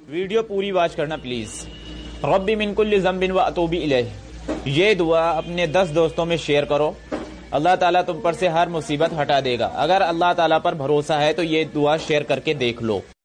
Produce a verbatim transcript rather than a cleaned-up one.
Video पूरी watch करना please. रब्बी मिन कुल्लि ज़ंबिन व अतूबु इलैह, ये दुआ अपने दस दोस्तों में शेयर करो। अल्लाह ताला तुम पर से हर मुसीबत हटा देगा। अगर अल्लाह ताला पर भरोसा है तो ये दुआ शेयर करके देख लो।